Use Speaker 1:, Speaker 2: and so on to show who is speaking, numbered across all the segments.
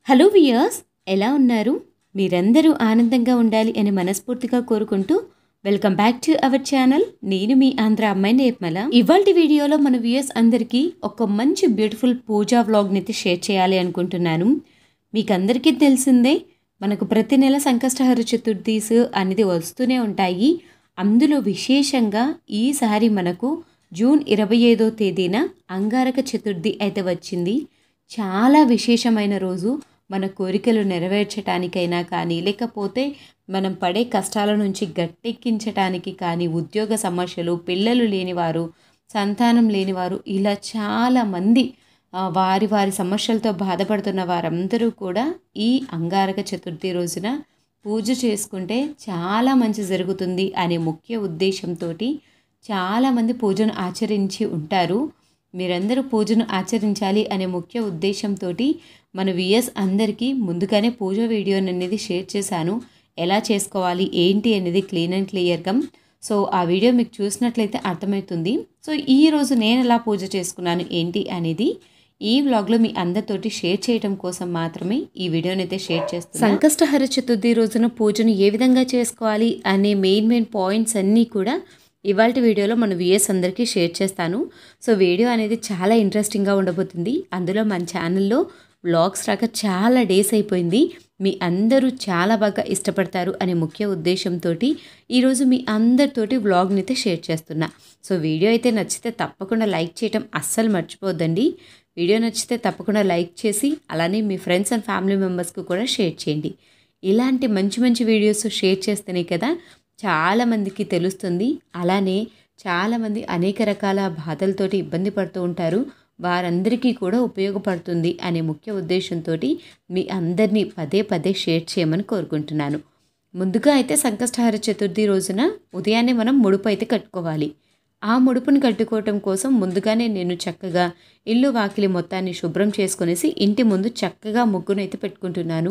Speaker 1: Hello viewers, ఎలా ఉన్నారు? మీరందరూ ఆనందంగా ఉండాలి అని మనస్ఫూర్తిగా కోరుకుంటూ welcome back to our channel. నేను మీ ఆంధ్ర అమ్మాయి నిర్మల. ఇవాల్టి వీడియోలో మన వ్యూయర్స్ అందరికీ ఒక మంచి బ్యూటిఫుల్ పూజా వ్లాగ్ని అయితే షేర్ చేయాలి అనుకుంటున్నాను. మీకు అందరికీ తెలిసిందే, మనకు ప్రతి నెల సంకష్టహర చతుర్థీస్ అనేది వస్తూనే ఉంటాయి. అందులో విశేషంగా ఈసారి మనకు జూన్ 25వ తేదీన అంగారక చతుర్థి అయితే వచ్చింది. చాలా విశేషమైన రోజు. మన కోరికలు నెరవేర్చడానికైనా కానీ, లేకపోతే మనం పడే కష్టాల నుంచి గట్టెక్కించడానికి కానీ, ఉద్యోగ సమస్యలు, పిల్లలు లేనివారు, సంతానం లేనివారు, ఇలా చాలామంది వారి వారి సమస్యలతో బాధపడుతున్న వారందరూ కూడా ఈ అంగారక చతుర్థి రోజున పూజ చేసుకుంటే చాలా మంచి జరుగుతుంది అనే ముఖ్య ఉద్దేశంతో చాలామంది పూజను ఆచరించి ఉంటారు. మీరందరూ పూజను ఆచరించాలి అనే ముఖ్య ఉద్దేశంతో మన వ్యూయర్స్ అందరికీ ముందుగానే పూజ వీడియోని అనేది షేర్ చేశాను. ఎలా చేసుకోవాలి ఏంటి అనేది క్లీన్ అండ్ క్లియర్గా. సో ఆ వీడియో మీకు చూసినట్లయితే అర్థమవుతుంది. సో ఈరోజు నేను ఎలా పూజ చేసుకున్నాను ఏంటి అనేది ఈ వ్లాగ్లో మీ అందరితోటి షేర్ చేయడం కోసం మాత్రమే ఈ వీడియోని అయితే షేర్ చేస్తాను. సంకష్టహర చతుర్థి రోజున పూజను ఏ విధంగా చేసుకోవాలి అనే మెయిన్ పాయింట్స్ అన్నీ కూడా ఇవాళ వీడియోలో మన వ్యూయర్స్ అందరికీ షేర్ చేస్తాను. సో వీడియో అనేది చాలా ఇంట్రెస్టింగ్గా ఉండబోతుంది. అందులో మన ఛానల్లో వ్లాగ్స్ రాక చాలా డేస్ అయిపోయింది. మీ అందరూ చాలా బాగా ఇష్టపడతారు అనే ముఖ్య ఉద్దేశంతో ఈరోజు మీ అందరితోటి వ్లాగ్ని అయితే షేర్ చేస్తున్నా. సో వీడియో అయితే నచ్చితే తప్పకుండా లైక్ చేయటం అస్సలు మర్చిపోద్దండి. వీడియో నచ్చితే తప్పకుండా లైక్ చేసి అలానే మీ ఫ్రెండ్స్ అండ్ ఫ్యామిలీ మెంబర్స్కి కూడా షేర్ చేయండి. ఇలాంటి మంచి వీడియోస్ షేర్ చేస్తేనే కదా చాలామందికి తెలుస్తుంది. అలానే చాలామంది అనేక రకాల బాధలతోటి ఇబ్బంది పడుతూ ఉంటారు. వారందరికీ కూడా ఉపయోగపడుతుంది అనే ముఖ్య ఉద్దేశంతో మీ అందరినీ పదే షేర్ చేయమని కోరుకుంటున్నాను. ముందుగా అయితే సంకష్టహర చతుర్థి రోజున ఉదయాన్నే మనం ముడుపు అయితే కట్టుకోవాలి. ఆ ముడుపుని కట్టుకోవటం కోసం ముందుగానే నేను చక్కగా ఇల్లు వాకిలి మొత్తాన్ని శుభ్రం చేసుకునేసి ఇంటి ముందు చక్కగా ముగ్గును అయితే పెట్టుకుంటున్నాను.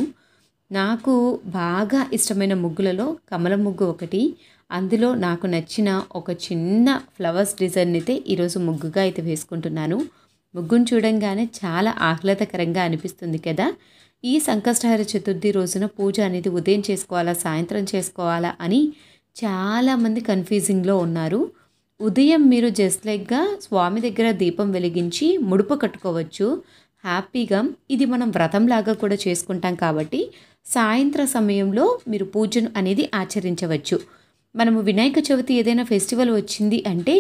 Speaker 1: నాకు బాగా ఇష్టమైన ముగ్గులలో కమల ముగ్గు ఒకటి. అందులో నాకు నచ్చిన ఒక చిన్న ఫ్లవర్స్ డిజైన్ అయితే ఈరోజు ముగ్గుగా అయితే వేసుకుంటున్నాను. ముగ్గును చూడంగానే చాలా ఆహ్లాదకరంగా అనిపిస్తుంది కదా. ఈ సంకష్టహర చతుర్థి రోజున పూజ అనేది ఉదయం చేసుకోవాలా సాయంత్రం చేసుకోవాలా అని చాలామంది కన్ఫ్యూజింగ్లో ఉన్నారు. ఉదయం మీరు జస్ట్ లైక్గా స్వామి దగ్గర దీపం వెలిగించి ముడుపు కట్టుకోవచ్చు హ్యాపీగా. ఇది మనం వ్రతంలాగా కూడా చేసుకుంటాం కాబట్టి సాయంత్ర సమయంలో మీరు పూజను అనేది ఆచరించవచ్చు. మనము వినాయక చవితి ఏదైనా ఫెస్టివల్ వచ్చింది అంటే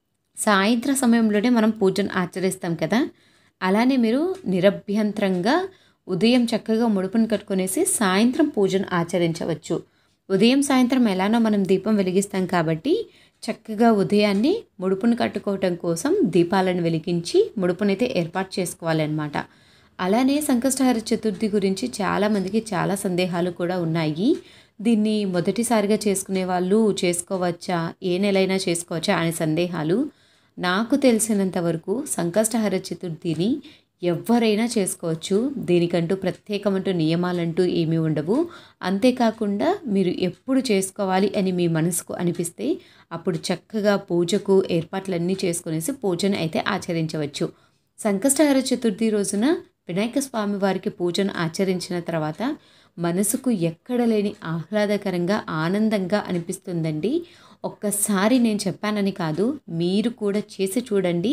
Speaker 1: సాయంత్ర సమయంలోనే మనం పూజను ఆచరిస్తాం కదా. అలానే మీరు నిరభ్యంతరంగా ఉదయం చక్కగా ముడుపును కట్టుకునేసి సాయంత్రం పూజను ఆచరించవచ్చు. ఉదయం సాయంత్రం ఎలానో మనం దీపం వెలిగిస్తాం కాబట్టి చక్కగా ఉదయాన్నే ముడుపును కట్టుకోవటం కోసం దీపాలను వెలిగించి ముడుపునైతే ఏర్పాటు చేసుకోవాలన్నమాట. అలానే సంకష్టహర చతుర్థి గురించి చాలామందికి చాలా సందేహాలు కూడా ఉన్నాయి. దీన్ని మొదటిసారిగా చేసుకునే వాళ్ళు చేసుకోవచ్చా, ఏ నెలైనా చేసుకోవచ్చా అనే సందేహాలు. నాకు తెలిసినంత వరకు సంకష్టహర చతుర్థిని ఎవరైనా చేసుకోవచ్చు. దీనికంటూ ప్రత్యేకమంటూ నియమాలంటూ ఏమీ ఉండవు. అంతేకాకుండా మీరు ఎప్పుడు చేసుకోవాలి అని మీ మనసుకు అనిపిస్తే అప్పుడు చక్కగా పూజకు ఏర్పాట్లన్నీ చేసుకునేసి పూజను అయితే ఆచరించవచ్చు. సంకష్టహర చతుర్థి రోజున వినాయక స్వామి వారికి పూజను ఆచరించిన తర్వాత మనసుకు ఎక్కడ లేని ఆహ్లాదకరంగా ఆనందంగా అనిపిస్తుందండి. ఒక్కసారి నేను చెప్పానని కాదు, మీరు కూడా చేసి చూడండి.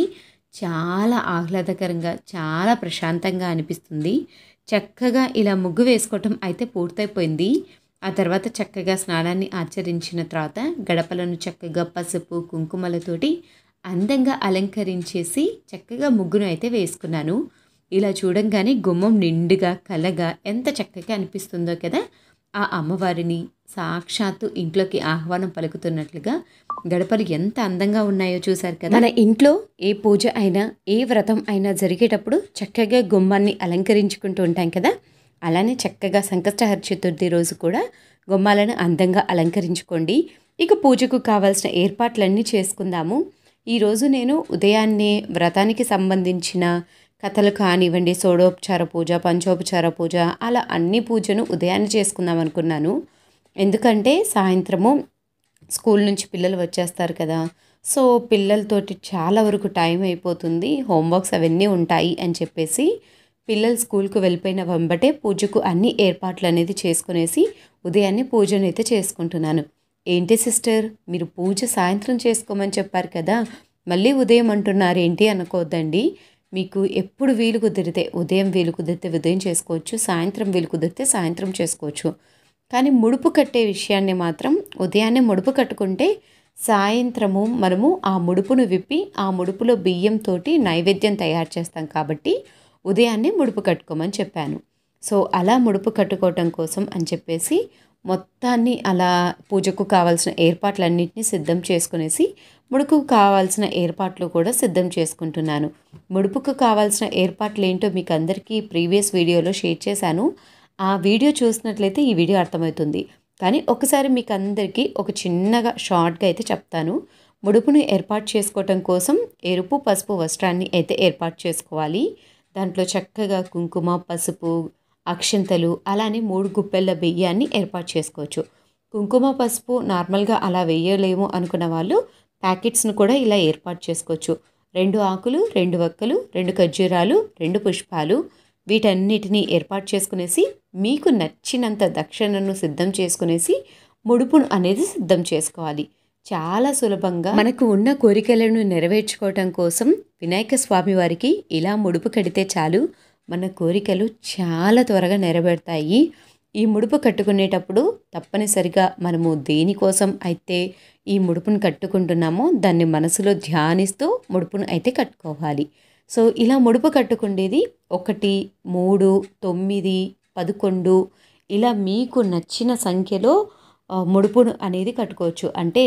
Speaker 1: చాలా ఆహ్లాదకరంగా చాలా ప్రశాంతంగా అనిపిస్తుంది. చక్కగా ఇలా ముగ్గు వేసుకోవటం అయితే పూర్తయిపోయింది. ఆ తర్వాత చక్కగా స్నానాన్ని ఆచరించిన తర్వాత గడపలను చక్కగా పసుపు కుంకుమలతోటి అందంగా అలంకరించేసి చక్కగా ముగ్గును అయితే వేసుకున్నాను. ఇలా చూడంగానే గుమ్మం నిండుగా కలగా ఎంత చక్కగా అనిపిస్తుందో కదా. ఆ అమ్మవారిని సాక్షాత్తు ఇంట్లోకి ఆహ్వానం పలుకుతున్నట్లుగా గడపలు ఎంత అందంగా ఉన్నాయో చూశారు కదా. మన ఇంట్లో ఏ పూజ అయినా ఏ వ్రతం అయినా జరిగేటప్పుడు చక్కగా గుమ్మాన్ని అలంకరించుకుంటూ ఉంటాం కదా. అలానే చక్కగా సంకష్టహర చతుర్థి రోజు కూడా గుమ్మాలను అందంగా అలంకరించుకోండి. ఇక పూజకు కావాల్సిన ఏర్పాట్లన్నీ చేసుకుందాము. ఈరోజు నేను ఉదయాన్నే వ్రతానికి సంబంధించిన కథలు కానివ్వండి, షోడోపచార పూజ, పంచోపచార పూజ, అలా అన్ని పూజను ఉదయాన్నే చేసుకుందాం అనుకున్నాను. ఎందుకంటే సాయంత్రము స్కూల్ నుంచి పిల్లలు వచ్చేస్తారు కదా. సో పిల్లలతోటి చాలా వరకు టైం అయిపోతుంది, హోంవర్క్స్ అవన్నీ ఉంటాయి అని చెప్పేసి పిల్లలు స్కూల్కు వెళ్ళిపోయిన వెంబటే పూజకు అన్ని ఏర్పాట్లు అనేది చేసుకునేసి ఉదయాన్నే పూజను అయితే చేసుకుంటున్నాను. ఏంటి సిస్టర్, మీరు పూజ సాయంత్రం చేసుకోమని చెప్పారు కదా, మళ్ళీ ఉదయం అంటున్నారేంటి అనుకోవద్దండి. మీకు ఎప్పుడు వీలు కుదిరితే ఉదయం వీలు కుదిరితే ఉదయం చేసుకోవచ్చు, సాయంత్రం వీలు కుదిరితే సాయంత్రం చేసుకోవచ్చు. కానీ ముడుపు కట్టే విషయాన్ని మాత్రం ఉదయాన్నే ముడుపు కట్టుకుంటే సాయంత్రము మనము ఆ ముడుపును విప్పి ఆ ముడుపులో బియ్యంతో నైవేద్యం తయారు చేస్తాం కాబట్టి ఉదయాన్నే ముడుపు కట్టుకోమని చెప్పాను. సో అలా ముడుపు కట్టుకోవటం కోసం అని చెప్పేసి మొత్తాన్ని అలా పూజకు కావాల్సిన ఏర్పాట్లన్నింటినీ సిద్ధం చేసుకునేసి ముడుపుకు కావాల్సిన ఏర్పాట్లు కూడా సిద్ధం చేసుకుంటున్నాను. ముడుపుకు కావాల్సిన ఏర్పాట్లు ఏంటో మీకు అందరికీ ప్రీవియస్ వీడియోలో షేర్ చేశాను. ఆ వీడియో చూసినట్లయితే ఈ వీడియో అర్థమవుతుంది. కానీ ఒకసారి మీకు అందరికీ ఒక చిన్నగా షార్ట్గా అయితే చెప్తాను. ముడుపును ఏర్పాటు చేసుకోవటం కోసం ఎరుపు పసుపు వస్త్రాన్ని అయితే ఏర్పాటు చేసుకోవాలి. దాంట్లో చక్కగా కుంకుమ, పసుపు, అక్షంతలు, అలానే 3 గుప్పెళ్ళ బియ్యాన్ని ఏర్పాటు చేసుకోవచ్చు. కుంకుమ పసుపు నార్మల్గా అలా వేయలేము అనుకున్న వాళ్ళు ప్యాకెట్స్ను కూడా ఇలా ఏర్పాటు చేసుకోవచ్చు. 2 ఆకులు, 2 వక్కలు, 2 ఖర్జూరాలు, 2 పుష్పాలు, వీటన్నిటినీ ఏర్పాటు చేసుకునేసి మీకు నచ్చినంత దక్షిణను సిద్ధం చేసుకునేసి ముడుపును అనేది సిద్ధం చేసుకోవాలి. చాలా సులభంగా మనకు ఉన్న కోరికలను నెరవేర్చుకోవటం కోసం వినాయక స్వామి వారికి ఇలా ముడుపు కడితే చాలు, మన కోరికలు చాలా త్వరగా నెరవేరుతాయి. ఈ ముడుపు కట్టుకునేటప్పుడు తప్పనిసరిగా మనము దేనికోసం అయితే ఈ ముడుపును కట్టుకుంటున్నామో దాన్ని మనసులో ధ్యానిస్తూ ముడుపును అయితే కట్టుకోవాలి. సో ఇలా ముడుపు కట్టుకుండేది 1, 3, 9, 11 ఇలా మీకు నచ్చిన సంఖ్యలో ముడుపును అనేది కట్టుకోవచ్చు. అంటే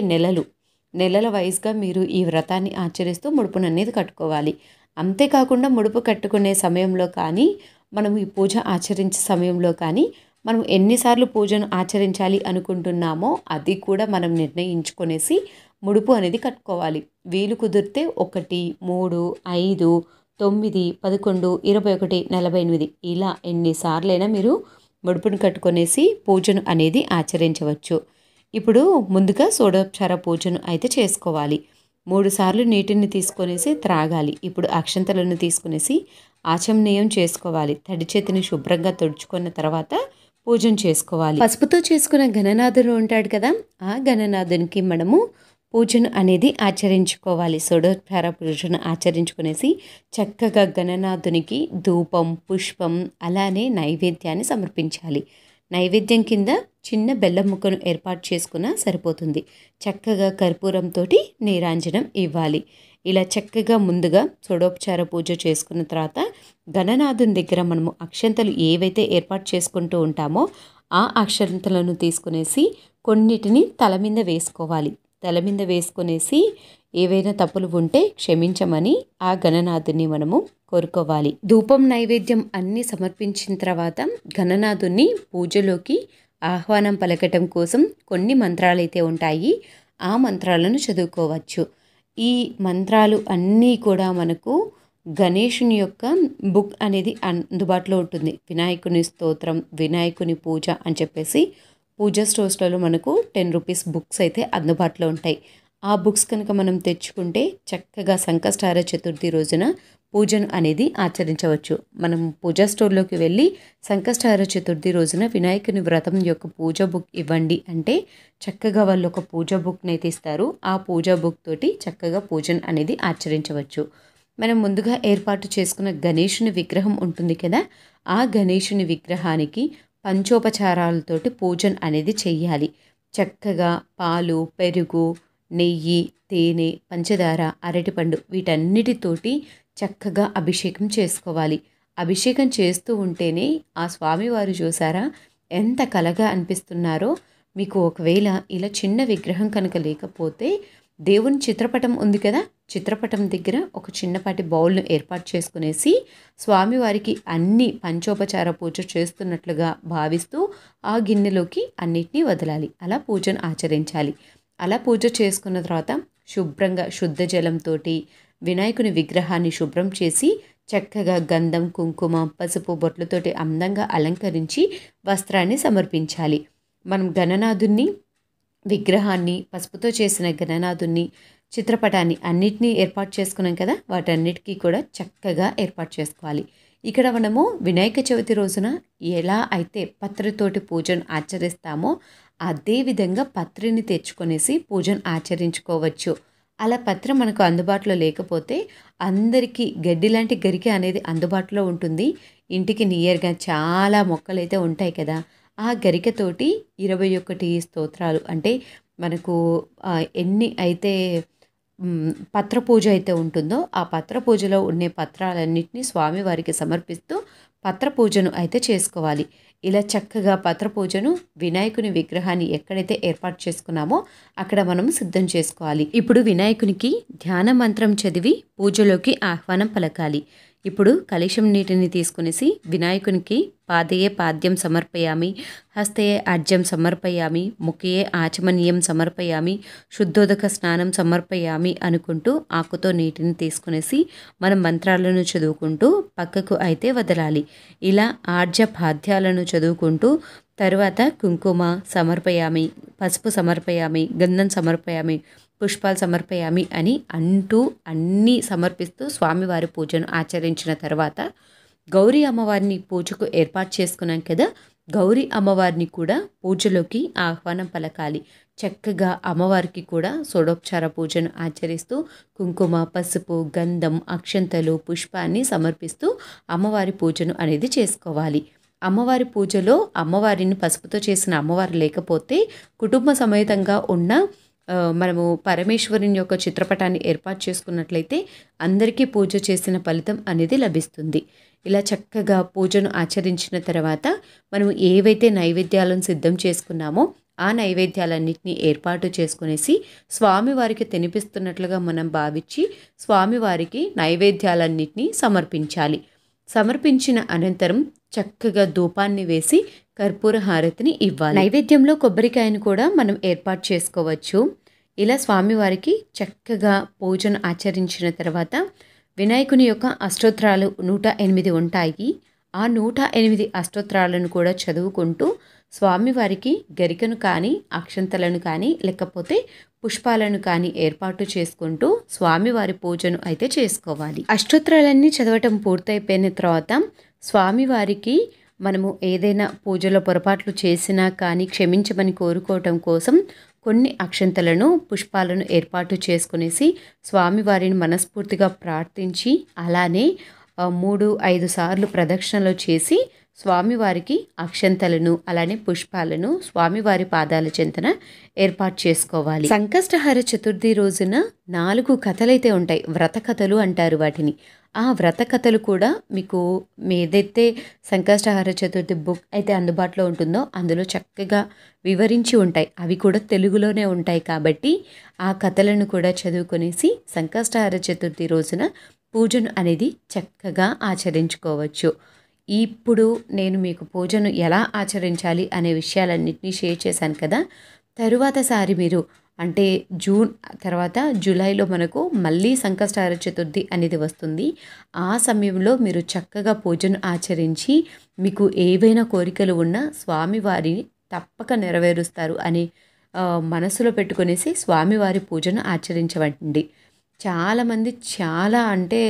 Speaker 1: నెలల వైజ్గా మీరు ఈ వ్రతాన్ని ఆచరిస్తూ ముడుపును అనేది కట్టుకోవాలి. అంతేకాకుండా ముడుపు కట్టుకునే సమయంలో కానీ మనం ఈ పూజ ఆచరించే సమయంలో కానీ మనం ఎన్నిసార్లు పూజను ఆచరించాలి అనుకుంటున్నామో అది కూడా మనం నిర్ణయించుకునేసి ముడుపు అనేది కట్టుకోవాలి. వీలు కుదిరితే 1, 3, 5, 9, 11, 21, 48 ఇలా ఎన్నిసార్లైనా మీరు ముడుపును కట్టుకొనేసి పూజను అనేది ఆచరించవచ్చు. ఇప్పుడు ముందుగా షోడోపచార పూజను అయితే చేసుకోవాలి. 3 సార్లు నీటిని తీసుకొనేసి త్రాగాలి. ఇప్పుడు అక్షంతలను తీసుకునేసి ఆచమనీయం చేసుకోవాలి. తడి చేతిని శుభ్రంగా తుడుచుకున్న తర్వాత పూజను చేసుకోవాలి. పసుపుతో చేసుకున్న గణనాథుడు ఉంటాడు కదా, ఆ గణనాథునికి మనము పూజను అనేది ఆచరించుకోవాలి. షోడోపచార పూజను ఆచరించుకునేసి చక్కగా గణనాథునికి ధూపం, పుష్పం, అలానే నైవేద్యాన్ని సమర్పించాలి. నైవేద్యం కింద చిన్న బెల్లం ముక్కను ఏర్పాటు చేసుకున్నా సరిపోతుంది. చక్కగా కర్పూరంతో నీరాంజనం ఇవ్వాలి. ఇలా చక్కగా ముందుగా షోడోపచార పూజ చేసుకున్న తర్వాత గణనాథుని దగ్గర మనము అక్షంతలు ఏవైతే ఏర్పాటు చేసుకుంటూ ఉంటామో ఆ అక్షంతలను తీసుకునేసి కొన్నిటిని తల మీద వేసుకోవాలి. తల మీద వేసుకునేసి ఏవైనా తప్పులు ఉంటే క్షమించమని ఆ గణనాథుని మనము కోరుకోవాలి. ధూపం, నైవేద్యం అన్నీ సమర్పించిన తర్వాత గణనాథుని పూజలోకి ఆహ్వానం పలకటం కోసం కొన్ని మంత్రాలు అయితే ఉంటాయి. ఆ మంత్రాలను చదువుకోవచ్చు. ఈ మంత్రాలు అన్నీ కూడా మనకు గణేషుని యొక్క బుక్ అనేది అందుబాటులో ఉంటుంది. వినాయకుని స్తోత్రం, వినాయకుని పూజ అని చెప్పేసి పూజ స్టోర్స్లలో మనకు 10 రూపీస్ బుక్స్ అయితే అందుబాటులో ఉంటాయి. ఆ బుక్స్ కనుక మనం తెచ్చుకుంటే చక్కగా సంకష్టహార చతుర్థి రోజున పూజను అనేది ఆచరించవచ్చు. మనం పూజా స్టోర్లోకి వెళ్ళి సంకష్టహార చతుర్థి రోజున వినాయకుని వ్రతం యొక్క పూజ బుక్ ఇవ్వండి అంటే చక్కగా వాళ్ళు ఒక పూజ బుక్ని అయితే ఇస్తారు. ఆ పూజా బుక్ తోటి చక్కగా పూజను అనేది ఆచరించవచ్చు. మనం ముందుగా ఏర్పాటు చేసుకున్న గణేషుని విగ్రహం ఉంటుంది కదా, ఆ గణేషుని విగ్రహానికి పంచోపచారాలతోటి పూజను అనేది చెయ్యాలి. చక్కగా పాలు, పెరుగు, నెయ్యి, తేనె, పంచదార, అరటిపండు వీటన్నిటితోటి చక్కగా అభిషేకం చేసుకోవాలి. అభిషేకం చేస్తూ ఉంటేనే ఆ స్వామివారు చూసారా ఎంత కలగా అనిపిస్తున్నారో. మీకు ఒకవేళ ఇలా చిన్న విగ్రహం కనుక లేకపోతే దేవుని చిత్రపటం ఉంది కదా, చిత్రపటం దగ్గర ఒక చిన్నపాటి బౌల్ను ఏర్పాటు చేసుకునేసి స్వామివారికి అన్ని పంచోపచార పూజ చేస్తున్నట్లుగా భావిస్తూ ఆ గిన్నెలోకి అన్నిటినీ వదలాలి. అలా పూజను ఆచరించాలి. అలా పూజ చేసుకున్న తర్వాత శుభ్రంగా శుద్ధ జలంతో వినాయకుని విగ్రహాన్ని శుభ్రం చేసి చక్కగా గంధం, కుంకుమ, పసుపు బొట్లతోటి అందంగా అలంకరించి వస్త్రాన్ని సమర్పించాలి. మనం గణనాథుని విగ్రహాన్ని, పసుపుతో చేసిన గణనాథుని చిత్రపటాన్ని అన్నిటినీ ఏర్పాటు చేసుకున్నాం కదా, వాటన్నిటికీ కూడా చక్కగా ఏర్పాటు చేసుకోవాలి. ఇక్కడ మనము వినాయక చవితి రోజున ఎలా అయితే పత్రితోటి పూజను ఆచరిస్తామో అదే విధంగా పత్రిని తెచ్చుకొనేసి పూజను ఆచరించుకోవచ్చు. అలా పత్రి మనకు అందుబాటులో లేకపోతే అందరికీ గడ్డి లాంటి గరిక అనేది అందుబాటులో ఉంటుంది. ఇంటికి నియర్గా చాలా మొక్కలైతే ఉంటాయి కదా, ఆ గరికతోటి 21 స్తోత్రాలు అంటే మనకు ఎన్ని అయితే పత్ర పూజ అయితే ఉంటుందో ఆ పత్ర పూజలో ఉండే పత్రాలన్నింటినీ స్వామివారికి సమర్పిస్తూ పత్ర పూజను అయితే చేసుకోవాలి. ఇలా చక్కగా పత్ర పూజను వినాయకుని విగ్రహాన్ని ఎక్కడైతే ఏర్పాటు చేసుకున్నామో అక్కడ మనం సిద్ధం చేసుకోవాలి. ఇప్పుడు వినాయకునికి ధ్యాన మంత్రం చదివి పూజలోకి ఆహ్వానం పలకాలి. ఇప్పుడు కలశం నీటిని తీసుకునేసి వినాయకునికి పాదయే పాద్యం సమర్పయామి, హస్తయే అర్జ్యం సమర్పయామి, ముఖయే ఆచమనీయం సమర్పయామి, శుద్ధోదక స్నానం సమర్పయామి అనుకుంటూ ఆకుతో నీటిని తీసుకునేసి మనం మంత్రాలను చదువుకుంటూ పక్కకు అయితే వదలాలి. ఇలా ఆర్జ పాద్యాలను చదువుకుంటూ తరువాత కుంకుమ సమర్పయామి, పసుపు సమర్పయామి, గంధం సమర్పయామి, పుష్పాలు సమర్పయామి అని అంటూ అన్నీ సమర్పిస్తూ స్వామివారి పూజను ఆచరించిన తర్వాత గౌరీ అమ్మవారిని పూజకు ఏర్పాటు చేసుకున్నాం కదా, గౌరీ అమ్మవారిని కూడా పూజలోకి ఆహ్వానం పలకాలి. చక్కగా అమ్మవారికి కూడా షోడోపచార పూజను ఆచరిస్తూ కుంకుమ, పసుపు, గంధం, అక్షంతలు, పుష్పాన్ని సమర్పిస్తూ అమ్మవారి పూజను అనేది చేసుకోవాలి. అమ్మవారి పూజలో అమ్మవారిని పసుపుతో చేసిన అమ్మవారు లేకపోతే కుటుంబ సమేతంగా ఉన్న మనము పరమేశ్వరుని యొక్క చిత్రపటాన్ని ఏర్పాటు చేసుకున్నట్లయితే అందరికీ పూజ చేసిన ఫలితం అనేది లభిస్తుంది. ఇలా చక్కగా పూజను ఆచరించిన తర్వాత మనం ఏవైతే నైవేద్యాలను సిద్ధం చేసుకున్నామో ఆ నైవేద్యాలన్నింటినీ ఏర్పాటు చేసుకునేసి స్వామివారికి తినిపిస్తున్నట్లుగా మనం భావించి స్వామివారికి నైవేద్యాలన్నింటినీ సమర్పించాలి. సమర్పించిన అనంతరం చక్కగా ధూపాన్ని వేసి కర్పూర హారతిని ఇవ్వాలి. నైవేద్యంలో కొబ్బరికాయను కూడా మనం ఏర్పాటు చేసుకోవచ్చు. ఇలా స్వామివారికి చక్కగా పూజను ఆచరించిన తర్వాత వినాయకుని యొక్క అష్టోత్తరాలు 108 ఉంటాయి. ఆ 108 అష్టోత్తరాలను కూడా చదువుకుంటూ స్వామివారికి గరికను కానీ, అక్షంతలను కానీ, లేకపోతే పుష్పాలను కానీ ఏర్పాటు చేసుకుంటూ స్వామివారి పూజను అయితే చేసుకోవాలి. అష్టోత్తరాలన్నీ చదవటం పూర్తయిపోయిన తర్వాత స్వామివారికి మనము ఏదైనా పూజలో పొరపాట్లు చేసినా కానీ క్షమించమని కోరుకోవటం కోసం కొన్ని అక్షంతలను, పుష్పాలను ఏర్పాటు చేసుకునేసి స్వామివారిని మనస్ఫూర్తిగా ప్రార్థించి అలానే 3-5 సార్లు ప్రదక్షిణలు చేసి స్వామివారికి అక్షంతలను అలానే పుష్పాలను స్వామివారి పాదాల చెంతన ఏర్పాటు చేసుకోవాలి. సంకష్టహర చతుర్థి రోజున 4 కథలైతే ఉంటాయి. వ్రత కథలు అంటారు వాటిని. ఆ వ్రత కథలు కూడా మీకు ఏదైతే సంకష్టహర చతుర్థి బుక్ అయితే అందుబాటులో ఉంటుందో అందులో చక్కగా వివరించి ఉంటాయి. అవి కూడా తెలుగులోనే ఉంటాయి కాబట్టి ఆ కథలను కూడా చదువుకునేసి సంకష్టహర చతుర్థి రోజున పూజను అనేది చక్కగా ఆచరించుకోవచ్చు. ఇప్పుడు నేను మీకు పూజను ఎలా ఆచరించాలి అనే విషయాలన్నింటినీ షేర్ చేశాను కదా. తరువాతసారి మీరు అంటే జూన్ తర్వాత జూలైలో మనకు మళ్ళీ సంకష్టహర చతుర్థి అనేది వస్తుంది. ఆ సమయంలో మీరు చక్కగా పూజను ఆచరించి మీకు ఏవైనా కోరికలు ఉన్నా స్వామివారిని తప్పక నెరవేరుస్తారు అని మనసులో పెట్టుకునేసి స్వామివారి పూజను ఆచరించవండి. చాలామంది చాలా అంటే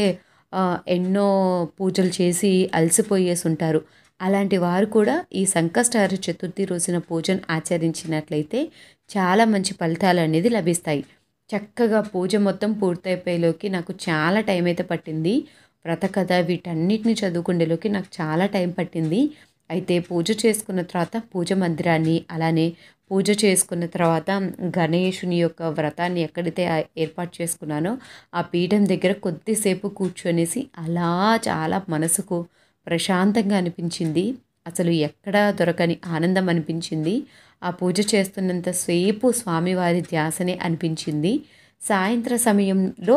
Speaker 1: ఎన్నో పూజలు చేసి అలసిపోయేసి ఉంటారు. అలాంటి వారు కూడా ఈ సంకష్టహర చతుర్థి రోజున పూజను ఆచరించినట్లయితే చాలా మంచి ఫలితాలు అనేది లభిస్తాయి. చక్కగా పూజ మొత్తం పూర్తయిపోయేలోకి నాకు చాలా టైం అయితే పట్టింది. వ్రతకథ వీటన్నిటిని చదువుకునేలోకి నాకు చాలా టైం పట్టింది. అయితే పూజ చేసుకున్న తర్వాత పూజ మందిరాన్ని అలానే పూజ చేసుకున్న తర్వాత గణేషుని యొక్క వ్రతాన్ని ఎక్కడైతే ఏర్పాటు చేసుకున్నానో ఆ పీఠం దగ్గర కొద్దిసేపు కూర్చొనేసి అలా చాలా మనసుకు ప్రశాంతంగా అనిపించింది. అసలు ఎక్కడా దొరకని ఆనందం అనిపించింది. ఆ పూజ చేస్తున్నంతసేపు స్వామివారి ధ్యాసనే అనిపించింది. సాయంత్ర సమయంలో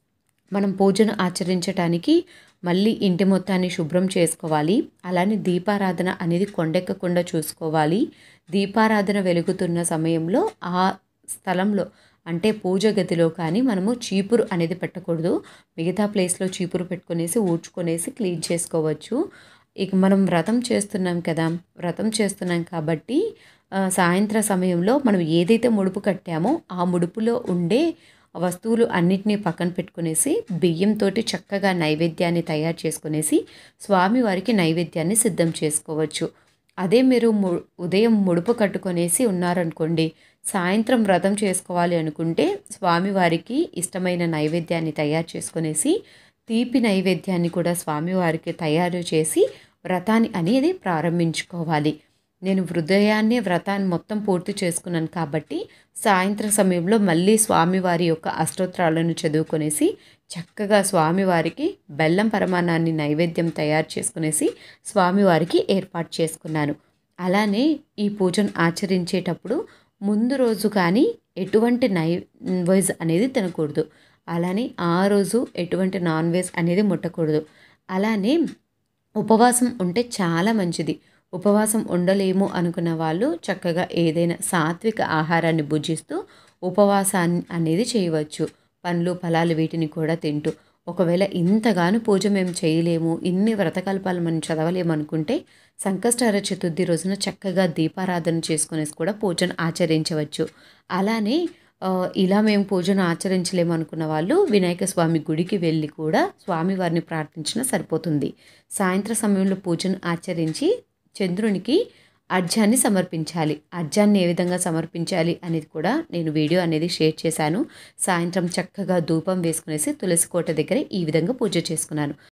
Speaker 1: మనం పూజను ఆచరించడానికి మళ్ళీ ఇంటి మొత్తాన్ని శుభ్రం చేసుకోవాలి. అలానే దీపారాధన అనేది కొండెక్కకుండా చూసుకోవాలి. దీపారాధన వెలుగుతున్న సమయంలో ఆ స్థలంలో అంటే పూజ గదిలో కానీ మనము చీపురు అనేది పెట్టకూడదు. మిగతా ప్లేస్లో చీపురు పెట్టుకునేసి ఊడ్చుకొనేసి క్లీన్ చేసుకోవచ్చు. ఇక మనం వ్రతం చేస్తున్నాం కదా, వ్రతం చేస్తున్నాం కాబట్టి సాయంత్ర సమయంలో మనం ఏదైతే ముడుపు కట్టామో ఆ ముడుపులో ఉండే వస్తువులు అన్నిటినీ పక్కన పెట్టుకునేసి బియ్యంతో చక్కగా నైవేద్యాన్ని తయారు చేసుకునేసి స్వామివారికి నైవేద్యాన్ని సిద్ధం చేసుకోవచ్చు. అదే మీరు ఉదయం ముడుపు కట్టుకొనేసి ఉన్నారనుకోండి, సాయంత్రం వ్రతం చేసుకోవాలి అనుకుంటే స్వామివారికి ఇష్టమైన నైవేద్యాన్ని తయారు చేసుకునేసి తీపి నైవేద్యాన్ని కూడా స్వామివారికి తయారు చేసి వ్రతాన్ని అనేది ప్రారంభించుకోవాలి. నేను ఉదయాన్నే వ్రతాన్ని మొత్తం పూర్తి చేసుకున్నాను కాబట్టి సాయంత్రం సమయంలో మళ్ళీ స్వామివారి యొక్క అష్టోత్తరాలను చదువుకొనేసి చక్కగా స్వామివారికి బెల్లం పరమాన్నాన్ని నైవేద్యం తయారు చేసుకునేసి స్వామివారికి ఏర్పాటు చేసుకున్నాను. అలానే ఈ పూజను ఆచరించేటప్పుడు ముందు రోజు కానీ ఎటువంటి నాన్ వెజ్ అనేది తినకూడదు. అలానే ఆ రోజు ఎటువంటి నాన్ వెజ్ అనేది ముట్టకూడదు. అలానే ఉపవాసం ఉంటే చాలా మంచిది. ఉపవాసం ఉండలేము అనుకున్న వాళ్ళు చక్కగా ఏదైనా సాత్విక ఆహారాన్ని భుజిస్తూ ఉపవాసాన్ని అనేది చేయవచ్చు. పండ్లు ఫలాలు వీటిని కూడా తింటూ. ఒకవేళ ఇంతగాను పూజ మేము చేయలేము, ఇన్ని వ్రతకల్పాలు మనం చదవలేము అనుకుంటే సంకష్టహర చతుర్థి రోజున చక్కగా దీపారాధన చేసుకునేసి కూడా పూజను ఆచరించవచ్చు. అలానే ఇలా మేము పూజను ఆచరించలేము అనుకున్న వాళ్ళు వినాయక స్వామి గుడికి వెళ్ళి కూడా స్వామివారిని ప్రార్థించినా సరిపోతుంది. సాయంత్రం సమయంలో పూజను ఆచరించి చంద్రునికి అర్ఘ్యాన్ని సమర్పించాలి. అర్ఘ్యాన్ని ఏ విధంగా సమర్పించాలి అనేది కూడా నేను వీడియో అనేది షేర్ చేశాను. సాయంత్రం చక్కగా ధూపం వేసుకునేసి తులసి కోట దగ్గర ఈ విధంగా పూజ చేసుకున్నాను.